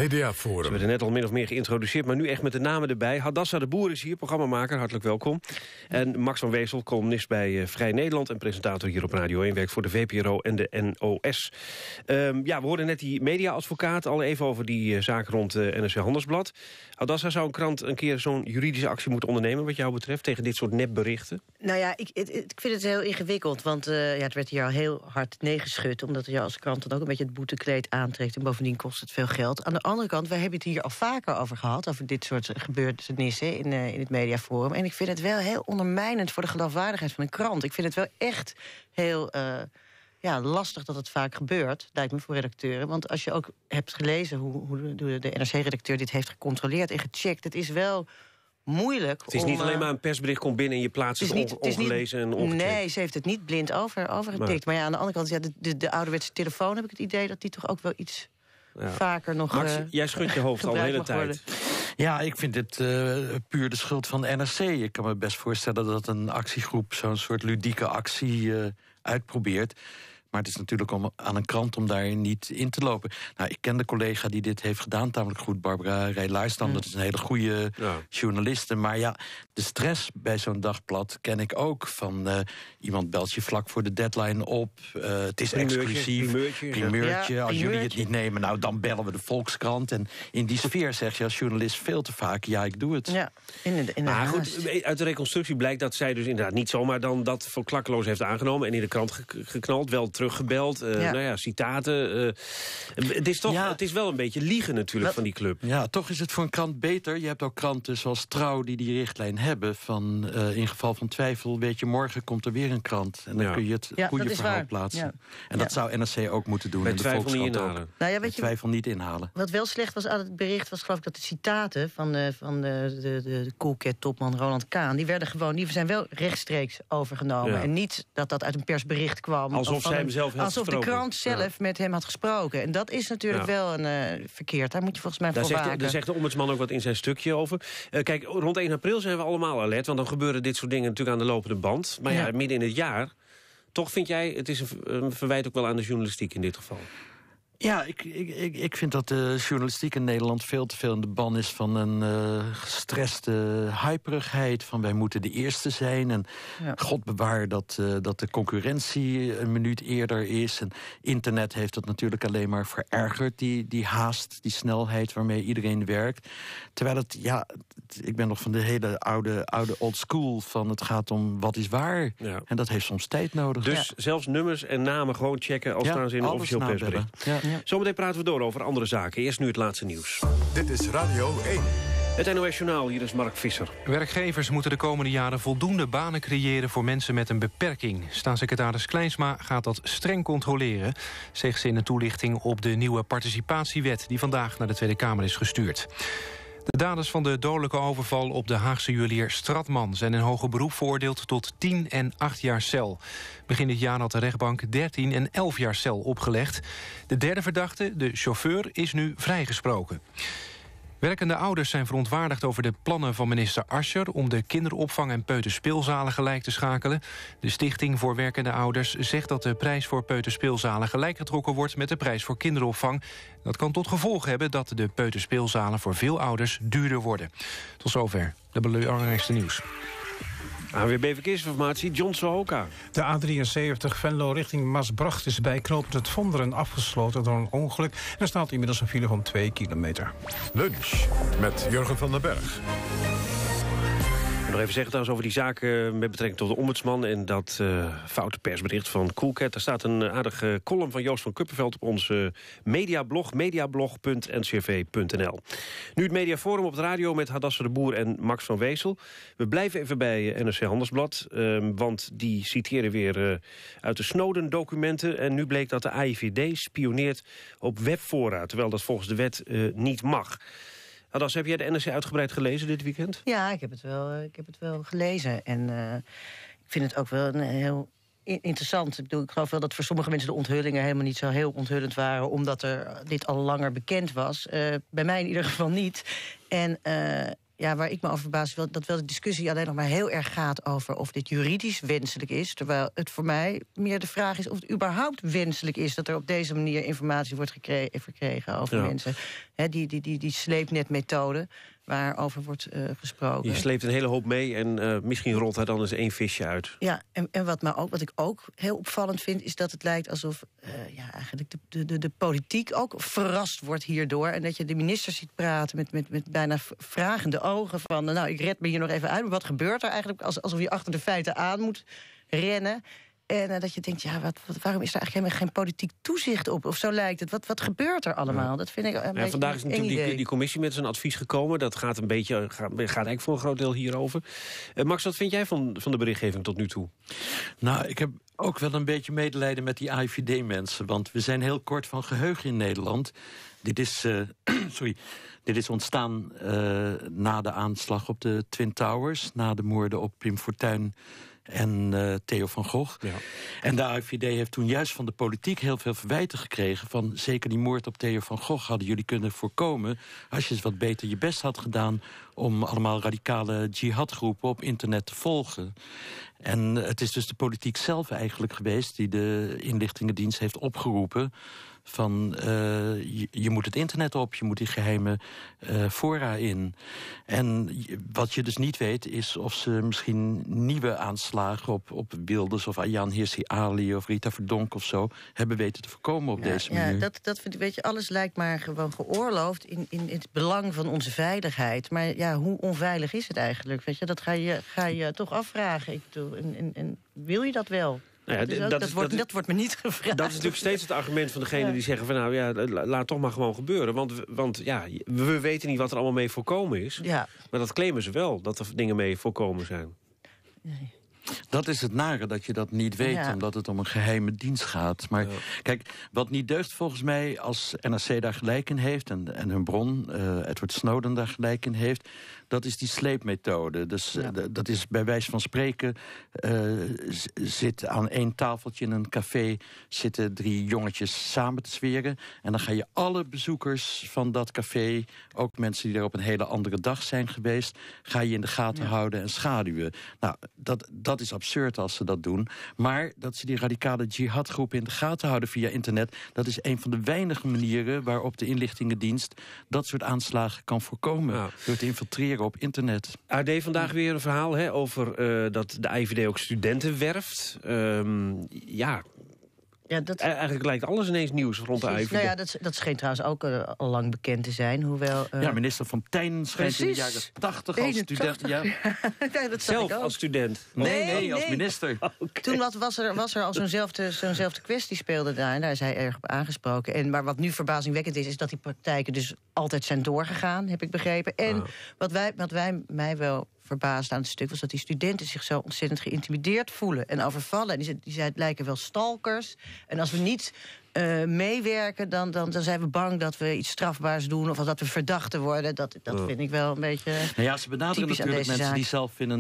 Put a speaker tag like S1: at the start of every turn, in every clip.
S1: Mediaforum.
S2: Ze werden net al min of meer geïntroduceerd, maar nu echt met de namen erbij. Hadassa de Boer is hier, programmamaker, hartelijk welkom. En Max van Wezel, columnist bij Vrij Nederland en presentator hier op Radio 1, werkt voor de VPRO en de NOS. We hoorden net die media-advocaat al even over die zaak rond NRC Handelsblad. Hadassa, zou een krant een keer zo'n juridische actie moeten ondernemen wat jou betreft tegen dit soort nepberichten?
S3: Nou ja, ik vind het heel ingewikkeld, want het werd hier al heel hard neergeschud, omdat je als krant dan ook een beetje het boetekleed aantrekt en bovendien kost het veel geld. Aan de andere kant, wij hebben het hier al vaker over gehad, over dit soort gebeurtenissen in het mediaforum. En ik vind het wel heel ondermijnend voor de geloofwaardigheid van een krant. Ik vind het wel echt heel lastig dat het vaak gebeurt, lijkt me, voor redacteuren. Want als je ook hebt gelezen hoe de NRC-redacteur dit heeft gecontroleerd en gecheckt, het is wel moeilijk.
S2: Het is niet alleen maar een persbericht komt binnen en je plaatst het ongelezen en ongecheckt.
S3: Nee, ze heeft het niet blind overgetikt. Maar ja, aan de andere kant, de ouderwetse telefoon, heb ik het idee dat die toch ook wel iets vaker nog
S2: Max, jij schudt je hoofd al de hele tijd.
S4: Ja, ik vind dit puur de schuld van de NRC. Ik kan me best voorstellen dat een actiegroep zo'n soort ludieke actie uitprobeert. Maar het is natuurlijk aan een krant om daar niet in te lopen. Nou, ik ken de collega die dit heeft gedaan, tamelijk goed, Barbara Rijlaerstam. Dat is een hele goede journaliste. Maar ja, de stress bij zo'n dagblad ken ik ook. Van iemand belt je vlak voor de deadline op. Het is exclusief. Primeurtje. Als jullie het niet nemen, nou dan bellen we de Volkskrant. En in die sfeer zeg je als journalist veel te vaak, ja, ik doe het. Ja,
S2: maar goed, uit de reconstructie blijkt dat zij dus inderdaad niet zomaar dan dat voor klakkeloos heeft aangenomen en in de krant geknald, wel teruggebeld, citaten. Het is wel een beetje liegen natuurlijk van die club.
S4: Ja, toch is het voor een krant beter. Je hebt ook kranten zoals Trouw die richtlijn hebben. Van in geval van twijfel, weet je, morgen komt er weer een krant. En dan kun je het goede verhaal plaatsen. Ja. En dat zou NRC ook moeten doen.
S2: Bij twijfel niet inhalen.
S4: Bij twijfel niet inhalen.
S3: Wat wel slecht was aan het bericht was, geloof ik, dat de citaten van de Coolcat-topman Roland Kaan, die zijn wel rechtstreeks overgenomen. Ja. En niet dat uit een persbericht kwam.
S2: Alsof zij hem zelf had
S3: alsof de krant zelf met hem had gesproken. En dat is natuurlijk wel een verkeerd. Daar moet je volgens mij voor waken.
S2: Daar zegt de ombudsman ook wat in zijn stukje over. Kijk, rond 1 april zijn we allemaal alert, want dan gebeuren dit soort dingen natuurlijk aan de lopende band. Maar midden in het jaar, toch vind jij, het is een verwijt ook wel aan de journalistiek in dit geval?
S4: Ja, ik vind dat de journalistiek in Nederland veel te veel in de ban is van een gestreste hyperigheid. Van wij moeten de eerste zijn. En God bewaar dat de concurrentie een minuut eerder is. En internet heeft dat natuurlijk alleen maar verergerd. Die haast, die snelheid waarmee iedereen werkt. Terwijl ik ben nog van de hele oude old school van het gaat om wat is waar. Ja. En dat heeft soms tijd nodig.
S2: Dus zelfs nummers en namen gewoon checken als staan ze in een officieel persbericht. Ja. Zometeen praten we door over andere zaken. Eerst nu het laatste nieuws.
S1: Dit is Radio 1.
S2: Het NOS-journaal, hier is Mark Visser.
S5: Werkgevers moeten de komende jaren voldoende banen creëren voor mensen met een beperking. Staatssecretaris Kleinsma gaat dat streng controleren, zegt ze in een toelichting op de nieuwe participatiewet die vandaag naar de Tweede Kamer is gestuurd. De daders van de dodelijke overval op de Haagse juwelier Stratman zijn in hoger beroep veroordeeld tot 10 en 8 jaar cel. Begin dit jaar had de rechtbank 13 en 11 jaar cel opgelegd. De derde verdachte, de chauffeur, is nu vrijgesproken. Werkende ouders zijn verontwaardigd over de plannen van minister Ascher om de kinderopvang en peuterspeelzalen gelijk te schakelen. De Stichting voor Werkende Ouders zegt dat de prijs voor peuterspeelzalen gelijk getrokken wordt met de prijs voor kinderopvang. Dat kan tot gevolg hebben dat de peuterspeelzalen voor veel ouders duurder worden. Tot zover de belangrijkste nieuws.
S2: ANWB Verkeersinformatie, John Sohoka.
S6: De A73 Venlo richting Maasbracht is bij knooppunt Het Vonderen afgesloten door een ongeluk. Er staat inmiddels een file van 2 kilometer.
S1: Lunch met Jurgen van den Berg.
S2: Nog even zeggen trouwens over die zaak met betrekking tot de ombudsman en dat foute persbericht van Coolcat. Er staat een aardige column van Joost van Kuppenveld op onze mediablog, mediablog.ncrv.nl. Nu het Mediaforum op de radio met Hadassa de Boer en Max van Wezel. We blijven even bij NRC Handelsblad, want die citeren weer uit de Snowden-documenten. En nu bleek dat de AIVD spioneert op webfora, terwijl dat volgens de wet niet mag. Hadassa, heb jij de NRC uitgebreid gelezen dit weekend?
S3: Ja, ik heb het wel gelezen. En ik vind het ook wel een heel interessant. Ik geloof wel dat voor sommige mensen de onthullingen helemaal niet zo heel onthullend waren, omdat dit al langer bekend was. Bij mij in ieder geval niet. En waar ik me over verbaas, dat wel de discussie alleen nog maar heel erg gaat over of dit juridisch wenselijk is. Terwijl het voor mij meer de vraag is of het überhaupt wenselijk is dat er op deze manier informatie wordt verkregen over mensen. Die sleepnetmethode waarover wordt gesproken.
S2: Je sleept een hele hoop mee en misschien rolt daar dan eens 1 visje uit.
S3: Ja, en wat ik ook heel opvallend vind, is dat het lijkt alsof eigenlijk de politiek ook verrast wordt hierdoor. En dat je de minister ziet praten met bijna vragende ogen van, nou, ik red me hier nog even uit. Maar wat gebeurt er eigenlijk? Alsof je achter de feiten aan moet rennen. En dat je denkt, waarom is er eigenlijk helemaal geen politiek toezicht op? Of zo lijkt het. Wat gebeurt er allemaal?
S2: Ja.
S3: Dat vind ik een beetje
S2: vandaag is natuurlijk die commissie met zijn advies gekomen. Dat gaat gaat eigenlijk voor een groot deel hierover. Max, wat vind jij van de berichtgeving tot nu toe?
S4: Nou, ik heb ook wel een beetje medelijden met die AIVD-mensen. Want we zijn heel kort van geheugen in Nederland. Dit is ontstaan na de aanslag op de Twin Towers. Na de moorden op Pim Fortuyn en Theo van Gogh. Ja. En de AIVD heeft toen juist van de politiek heel veel verwijten gekregen. Van zeker die moord op Theo van Gogh hadden jullie kunnen voorkomen als je eens wat beter je best had gedaan om allemaal radicale jihadgroepen op internet te volgen. En het is dus de politiek zelf eigenlijk geweest die de inlichtingendienst heeft opgeroepen van je moet het internet op, je moet die geheime fora in. En wat je dus niet weet is of ze misschien nieuwe aanslagen op Wilders of Ayaan Hirsi Ali of Rita Verdonk of zo hebben weten te voorkomen op deze manier.
S3: Ja, dat vind ik, weet je, alles lijkt maar gewoon geoorloofd in het belang van onze veiligheid. Maar ja, hoe onveilig is het eigenlijk? Weet je, dat ga je toch afvragen. Ik bedoel, en wil je dat wel? Nou ja, dat wordt me niet gevraagd.
S2: Dat is natuurlijk steeds het argument van degene die zeggen van nou ja, laat het toch maar gewoon gebeuren. Want we weten niet wat er allemaal mee voorkomen is. Ja. Maar dat claimen ze wel, dat er dingen mee voorkomen zijn.
S3: Nee.
S4: Dat is het nare, dat je dat niet weet, omdat het om een geheime dienst gaat. Maar kijk, wat niet deugt volgens mij, als NRC daar gelijk in heeft en hun bron, Edward Snowden, daar gelijk in heeft, dat is die sleepmethode. Dus dat is bij wijze van spreken, zit aan één tafeltje in een café, zitten 3 jongetjes samen te zweren. En dan ga je alle bezoekers van dat café, ook mensen die er op een hele andere dag zijn geweest, ga je in de gaten houden en schaduwen. Nou, dat is absurd als ze dat doen. Maar dat ze die radicale jihadgroepen in de gaten houden via internet, dat is een van de weinige manieren waarop de inlichtingendienst dat soort aanslagen kan voorkomen. Ja. Door te infiltreren op internet.
S2: AD vandaag weer een verhaal over dat de AIVD ook studenten werft. Eigenlijk lijkt alles ineens nieuws rond de AIVD.
S3: Nou ja, dat scheen trouwens ook al lang bekend te zijn. Hoewel,
S4: minister Van Tijn schijnt in de jaren 80 als student. Ja.
S3: Dat
S2: zelf als student?
S4: Nee, als minister.
S3: Okay. Toen was er al zo'nzelfde kwestie speelde daar. En daar is hij erg op aangesproken. Maar wat nu verbazingwekkend is dat die praktijken dus altijd zijn doorgegaan, heb ik begrepen. En wat mij wel verbaasd aan het stuk was dat die studenten zich zo ontzettend geïntimideerd voelen en overvallen. En die zei, het lijken wel stalkers. En als we niet meewerken, dan zijn we bang dat we iets strafbaars doen of dat we verdachten worden. Dat vind ik wel een beetje
S4: ze benaderen natuurlijk mensen die zelf in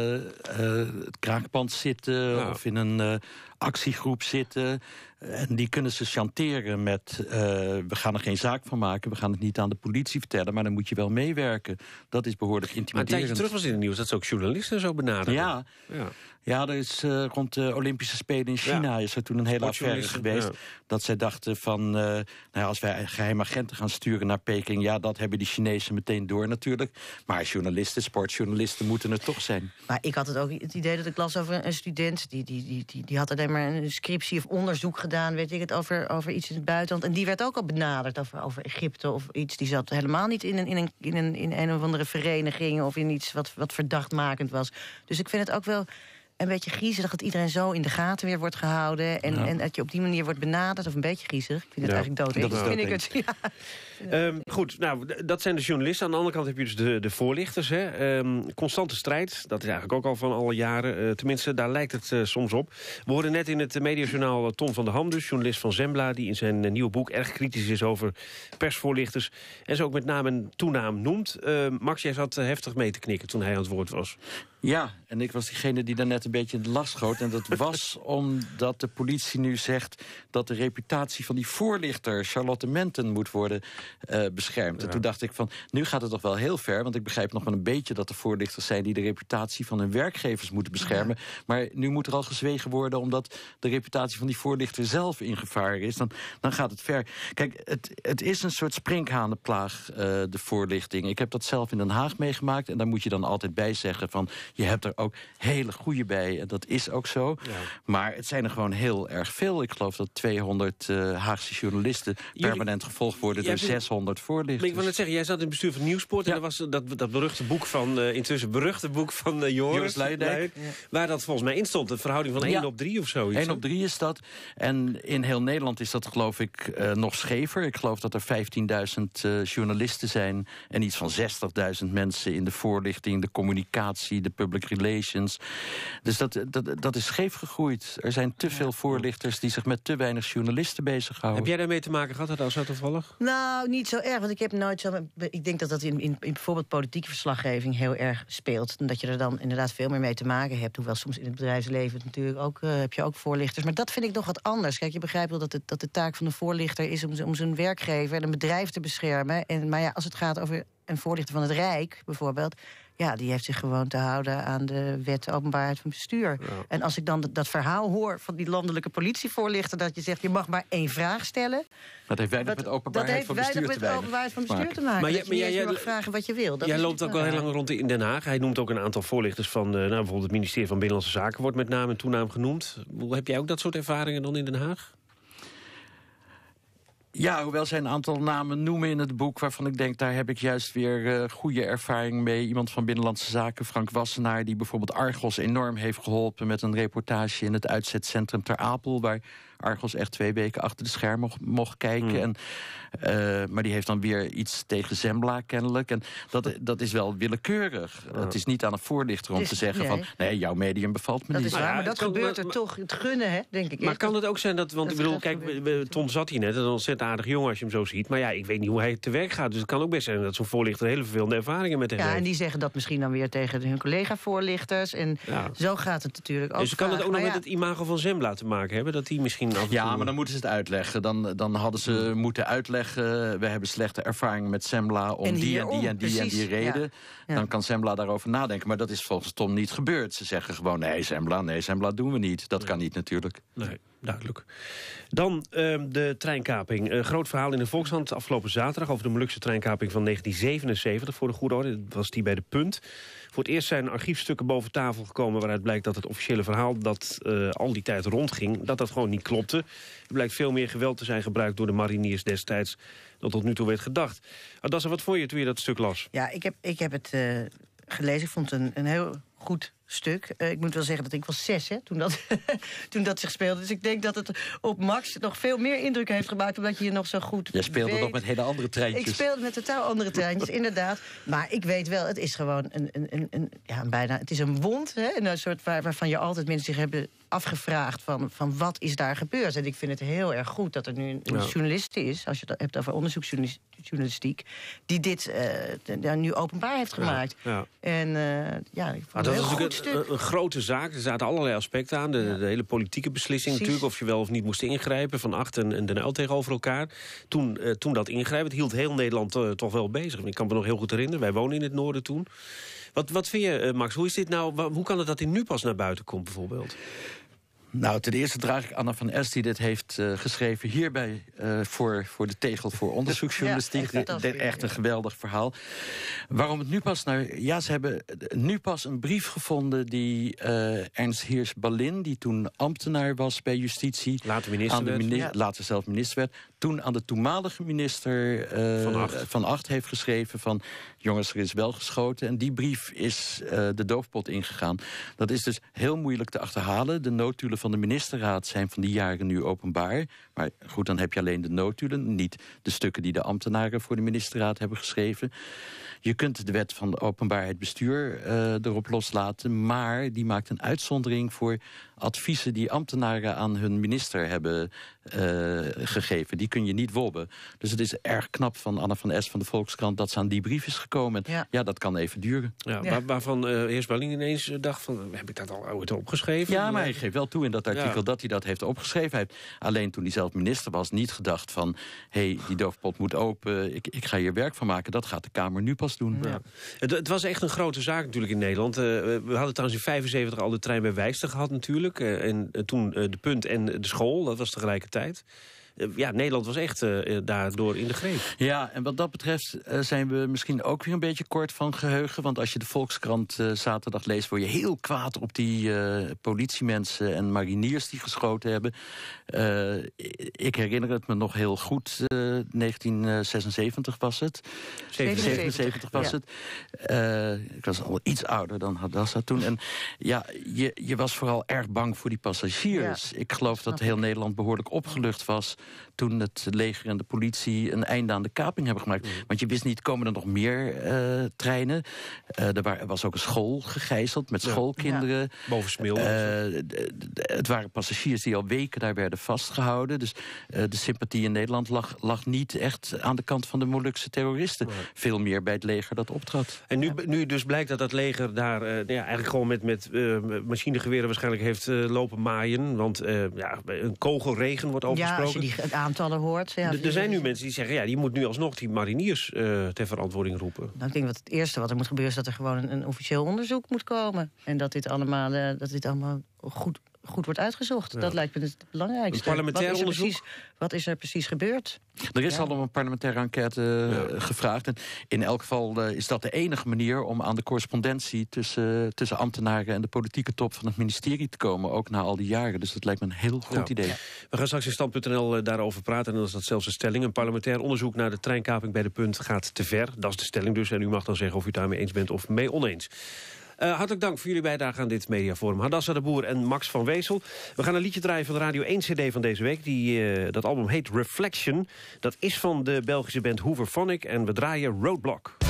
S4: een kraakpand zitten of in een actiegroep zitten. En die kunnen ze chanteren met we gaan er geen zaak van maken, we gaan het niet aan de politie vertellen, maar dan moet je wel meewerken. Dat is behoorlijk intimiderend.
S2: Maar een tijdje terug was in het nieuws dat ze ook journalisten zo benaderen.
S4: Ja, er is rond de Olympische Spelen in China is er toen een hele affaire geweest. Dat zij dachten van, als wij geheime agenten gaan sturen naar Peking, dat hebben die Chinezen meteen door natuurlijk. Maar journalisten, sportjournalisten moeten er toch zijn.
S3: Maar ik had het idee dat ik las over een student, die had alleen maar een scriptie of onderzoek gedaan, weet ik het, over iets in het buitenland. En die werd ook al benaderd over Egypte of iets. Die zat helemaal niet in een of andere vereniging of in iets wat verdachtmakend was. Dus ik vind het ook wel een beetje griezelig dat iedereen zo in de gaten weer wordt gehouden. En dat je op die manier wordt benaderd. Of een beetje griezelig. Ik vind het eigenlijk doodeng.
S2: Dat vind ik het. Goed, nou, dat zijn de journalisten. Aan de andere kant heb je dus de voorlichters. Constante strijd. Dat is eigenlijk ook al van alle jaren. Tenminste, daar lijkt het soms op. We hoorden net in het mediajournaal Tom van der Ham, dus journalist van Zembla, die in zijn nieuwe boek erg kritisch is over persvoorlichters. En ze ook met naam en toenaam noemt. Max, jij zat heftig mee te knikken toen hij aan het woord was.
S4: Ja, en ik was diegene die daar net een beetje in de last schoot. En dat was omdat de politie nu zegt dat de reputatie van die voorlichter Charlotte Menten moet worden beschermt.
S2: Ja.
S4: En toen dacht ik van, nu gaat het toch wel heel ver, want ik begrijp nog wel een beetje dat er voorlichters zijn die de reputatie van hun werkgevers moeten beschermen. Ja. Maar nu moet er al gezwegen worden omdat de reputatie van die voorlichter zelf in gevaar is. Dan gaat het ver. Kijk, het is een soort sprinkhanenplaag, de voorlichting. Ik heb dat zelf in Den Haag meegemaakt en daar moet je dan altijd bij zeggen van, je hebt er ook hele goede bij. En dat is ook zo. Ja. Maar het zijn er gewoon heel erg veel. Ik geloof dat 200 Haagse journalisten permanent gevolgd worden door 600 voorlichters.
S2: Ik wil net zeggen, jij zat in het bestuur van Nieuwsport en er was dat beruchte boek van, intussen beruchte boek van Joris Luijendijk, waar dat volgens mij in stond, de verhouding van 1 op 3 of zoiets.
S4: 1 op 3 is dat. En in heel Nederland is dat geloof ik nog schever. Ik geloof dat er 15.000 journalisten zijn en iets van 60.000 mensen in de voorlichting, de communicatie, de public relations. Dus dat is scheef gegroeid. Er zijn te veel voorlichters die zich met te weinig journalisten bezighouden.
S2: Heb jij daarmee te maken gehad, dat zo toevallig?
S3: Nou, niet zo erg, want ik heb nooit zo. Ik denk dat in bijvoorbeeld politieke verslaggeving heel erg speelt. En dat je er dan inderdaad veel meer mee te maken hebt. Hoewel soms in het bedrijfsleven natuurlijk ook heb je ook voorlichters. Maar dat vind ik nog wat anders. Kijk, je begrijpt wel dat de taak van de voorlichter is om zijn werkgever en een bedrijf te beschermen. Maar ja, als het gaat over een voorlichter van het Rijk, bijvoorbeeld, ja, die heeft zich gewoon te houden aan de wet openbaarheid van bestuur. Ja. En als ik dan dat verhaal hoor van die landelijke politievoorlichter, dat je zegt, je mag maar 1 vraag stellen.
S4: Dat heeft weinig met openbaarheid van bestuur te maken.
S3: Dat heeft weinig met openbaarheid van bestuur te maken. Maar jij mag vragen wat je wil.
S2: Jij loopt ook wel heel lang rond in Den Haag. Hij noemt ook een aantal voorlichters van bijvoorbeeld het ministerie van Binnenlandse Zaken wordt met naam en toenaam genoemd. Heb jij ook dat soort ervaringen dan in Den Haag?
S4: Ja, hoewel zij een aantal namen noemen in het boek, waarvan ik denk, daar heb ik juist weer goede ervaring mee. Iemand van Binnenlandse Zaken, Frank Wassenaar, die bijvoorbeeld Argos enorm heeft geholpen met een reportage in het uitzetcentrum Ter Apel, waar Argos echt 2 weken achter de schermen mocht kijken. Maar die heeft dan weer iets tegen Zembla kennelijk. En dat is wel willekeurig. Het is niet aan een voorlichter om te zeggen van, nee, jouw medium bevalt me
S3: dat
S4: niet.
S3: Is waar, maar dat gebeurt er toch. Het gunnen, hè, denk ik.
S2: Maar kan het ook zijn dat, want ik bedoel, kijk, Tom zat hier net, een ontzettend aardig jongen als je hem zo ziet. Maar ja, ik weet niet hoe hij te werk gaat. Dus het kan ook best zijn dat zo'n voorlichter hele vervelende ervaringen met hem heeft.
S3: Ja, en die zeggen dat misschien dan weer tegen hun collega-voorlichters. En zo gaat het natuurlijk ook.
S2: Dus kan het ook nog met het imago van Zembla te maken hebben? Dat die misschien
S4: maar dan moeten ze het uitleggen. Dan hadden ze moeten uitleggen, we hebben slechte ervaringen met Zembla om die reden. Ja. Dan kan Zembla daarover nadenken. Maar dat is volgens Tom niet gebeurd. Ze zeggen gewoon, nee, Zembla doen we niet. Dat kan niet natuurlijk.
S2: Nee, duidelijk. Dan de treinkaping. Groot verhaal in de Volkshand afgelopen zaterdag over de Molukse treinkaping van 1977. Voor de goede orde, dat was die bij de Punt. Voor het eerst zijn archiefstukken boven tafel gekomen waaruit blijkt dat het officiële verhaal dat al die tijd rondging, dat gewoon niet klopte. Er blijkt veel meer geweld te zijn gebruikt door de mariniers destijds dan tot nu toe werd gedacht. Adassa, wat vond je toen je dat stuk las?
S3: Ja, ik heb het gelezen. Ik vond het een heel goed stuk. Ik moet wel zeggen dat ik was 6, hè, toen dat zich speelde. Dus ik denk dat het op Max nog veel meer indruk heeft gemaakt, omdat je nog zo goed
S4: Jij speelde nog met hele andere treintjes.
S3: Ik speelde met totaal andere treintjes, inderdaad. Maar ik weet wel, het is gewoon het is een wond, hè, een soort waarvan je altijd mensen zich hebben afgevraagd van wat is daar gebeurd. En ik vind het heel erg goed dat er nu een journalist is, als je het hebt over onderzoeksjournalistiek, die dit nu openbaar heeft gemaakt. Ja. En ik vond het heel goed.
S2: Een grote zaak. Er zaten allerlei aspecten aan. De hele politieke beslissing natuurlijk, of je wel of niet moest ingrijpen. Van Acht en Den Uyl tegenover elkaar. Toen dat ingrijpen, hield heel Nederland toch wel bezig. Ik kan me nog heel goed herinneren. Wij wonen in het noorden toen. Wat vind je, Max? Hoe is dit nou? Hoe kan het dat hij nu pas naar buiten komt, bijvoorbeeld?
S4: Nou, ten eerste draag ik Anna van Es, die dit heeft geschreven hierbij voor de Tegel voor onderzoeksjournalistiek. Echt een geweldig verhaal. Waarom het nu pas? Ze hebben nu pas een brief gevonden die Ernst Heers-Ballin, die toen ambtenaar was bij Justitie, later zelf minister werd, toen aan de toenmalige minister van Acht heeft geschreven van, jongens, er is wel geschoten. En die brief is de doofpot ingegaan. Dat is dus heel moeilijk te achterhalen. De notulen van de ministerraad zijn van die jaren nu openbaar. Maar goed, dan heb je alleen de notulen, niet de stukken die de ambtenaren voor de ministerraad hebben geschreven. Je kunt de wet van de openbaarheid bestuur erop loslaten, maar die maakt een uitzondering voor adviezen die ambtenaren aan hun minister hebben gegeven. Die kun je niet wobben. Dus het is erg knap van Anna van S van de Volkskrant dat ze aan die brief is gekomen. Ja, dat kan even duren.
S2: Ja. Waarvan Heers Welling ineens dacht van, heb ik dat al ooit opgeschreven?
S4: Ja, maar hij geeft wel toe in dat artikel dat hij dat heeft opgeschreven. Hij heeft alleen toen hij zelf minister was niet gedacht van, die doofpot moet open, ik ga hier werk van maken. Dat gaat de Kamer nu pas doen.
S2: Ja. Het was echt een grote zaak natuurlijk in Nederland. We hadden trouwens in 75 al de trein bij Wijster gehad natuurlijk. En toen de Punt en de school, dat was tegelijkertijd. Nederland was echt daardoor in de greep.
S4: Ja, en wat dat betreft zijn we misschien ook weer een beetje kort van geheugen. Want als je de Volkskrant zaterdag leest, word je heel kwaad op die politiemensen en mariniers die geschoten hebben. Ik herinner het me nog heel goed. 1976 was het. 77 was het. Ik was al iets ouder dan Hadassa toen. En ja, je was vooral erg bang voor die passagiers. Ik geloof dat heel Nederland behoorlijk opgelucht was toen het leger en de politie een einde aan de kaping hebben gemaakt. Want je wist niet, komen er nog meer treinen? Er was ook een school gegijzeld met schoolkinderen.
S2: Ja. Boven Smilde.
S4: Het waren passagiers die al weken daar werden vastgehouden. Dus de sympathie in Nederland lag niet echt aan de kant van de Molukse terroristen. Nee. Veel meer bij het leger dat optrad.
S2: En nu dus blijkt dat leger daar eigenlijk gewoon met machinegeweren waarschijnlijk heeft lopen maaien. Want een kogelregen wordt overgesproken.
S3: Ja, als je die aantallen hoort. Ja,
S2: er zijn nu mensen die zeggen, die moet nu alsnog die mariniers ter verantwoording roepen.
S3: Nou, ik denk dat het eerste wat er moet gebeuren is dat er gewoon een officieel onderzoek moet komen. En dat dit allemaal goed wordt uitgezocht. Ja. Dat lijkt me het belangrijkste.
S2: Een parlementair onderzoek?
S3: Wat is er precies gebeurd?
S4: Er is al om een parlementaire enquête gevraagd. En in elk geval is dat de enige manier om aan de correspondentie tussen ambtenaren en de politieke top van het ministerie te komen. Ook na al die jaren. Dus dat lijkt me een heel goed idee.
S2: We gaan straks in stand.nl daarover praten. En dan is dat zelfs een stelling. Een parlementair onderzoek naar de treinkaping bij de Punt gaat te ver. Dat is de stelling dus. En u mag dan zeggen of u daarmee eens bent of mee oneens. Hartelijk dank voor jullie bijdrage aan dit mediaforum. Hadassa de Boer en Max van Wezel. We gaan een liedje draaien van de Radio 1 CD van deze week. Dat album heet Reflection. Dat is van de Belgische band Hooverphonic. En we draaien Roadblock.